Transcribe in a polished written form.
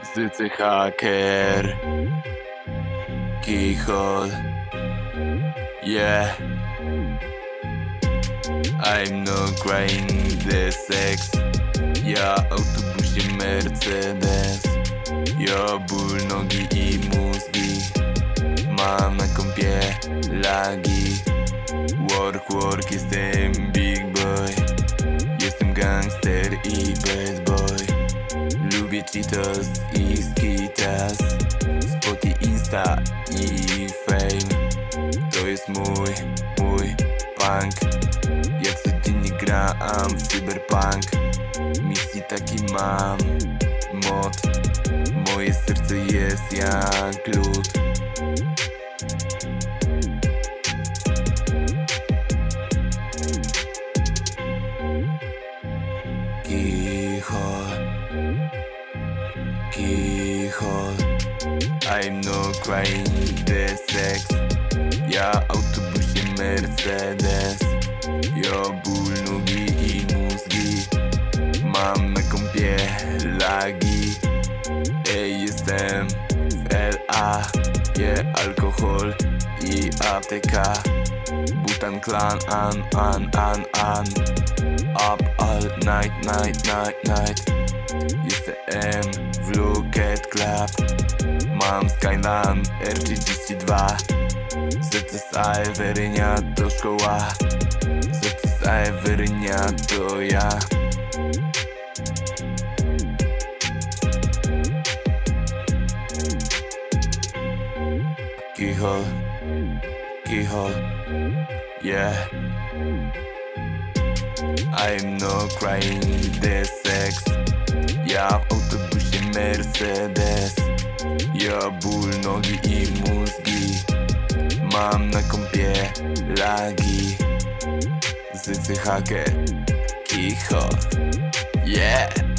ZCHACKERR, Keyhole, yeah. I'm not crying the sex. Ja autobusie Mercedes. Ja ból nogi i mózgi. Mam na kompie lagi. Work, jestem big boy. Jestem gangster i bad boy. Lubię Cheetos i Skitas. Spoty, Insta i fame. To jest mój punk. Jak codziennie gram w cyberpunk. Misji taki mam mod. Moje serce jest jak lód. Keyhole, I'm not crying the sex. Ja autobusie Mercedes. Ja ból nogi i mózgi. Mam na kompie lagi. Ej, jestem w LA. Je alkohol i apteka. Butan Clan, an. Up all night. Jestem w Locket Club. Mam Skyline R32. ZCHACKERR to szkoła. ZCHACKERR to ja. Keyhole, yeah. I'm not crying the sex. Ja w autobusie Mercedes. Ja ból nogi i mózgi. Mam na kompie lagi. ZCHACKERR, Keyhole, yeah.